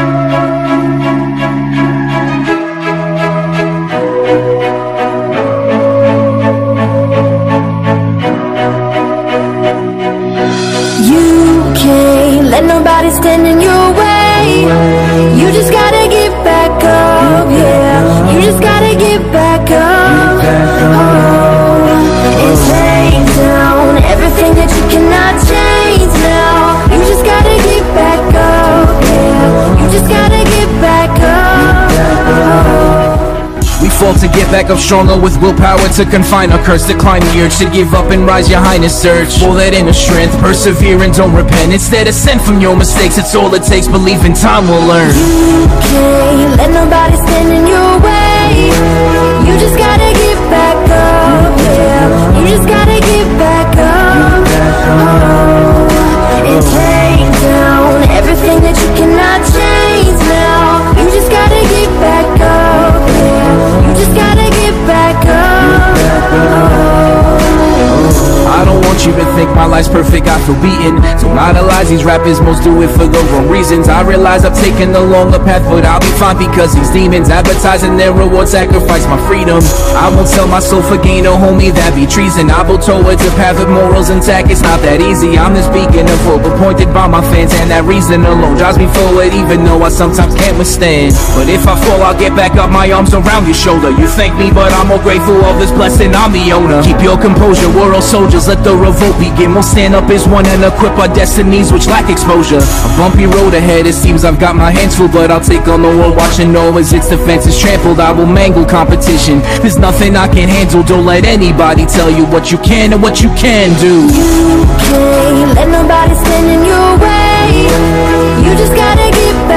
Let nobody stand in your way. You just gotta get back up, yeah. You just gotta get back up. Oh, and take down everything that you cannot change now. You just gotta get back up, yeah. You just gotta get back up. We fall to get back up stronger with willpower to confine our curse. Decline the urge to give up and rise, your highness search for that inner strength. Persevere and don't repent. Instead ascend from your mistakes. It's all it takes. Believe in time we'll learn. You can't let nobody stand in your way. You just gotta get back up, yeah. You just gotta get back up. Oh, and take down everything that you cannot change now. You just gotta get back up, yeah. You just gotta get back up. I don't want you to think my life's perfect, I feel beaten. Don't idolize these rappers, most do it for the wrong reasons. I realize I've taken the longer path, but I'll be fine because these demons advertising their reward sacrifice my freedom. I won't sell my soul for gain, oh homie, that'd be treason. I will towards a path of morals intact, it's not that easy. I'm this beacon of hope, appointed by my fans, and that reason alone drives me forward, even though I sometimes can't withstand. But if I fall, I'll get back up, my arms around your shoulder. You thank me, but I'm more grateful of this blessing, I'm the owner. Keep your composure, we're all soldiers, let the revolt begin. We'll stand up as one and equip our destinies which lack exposure. A bumpy road ahead, it seems I've got my hands full, but I'll take on the world, watching all as its defense is trampled. I will mangle competition, there's nothing I can handle. Don't let anybody tell you what you can and what you can do. You can't let nobody stand in your way. You just gotta get back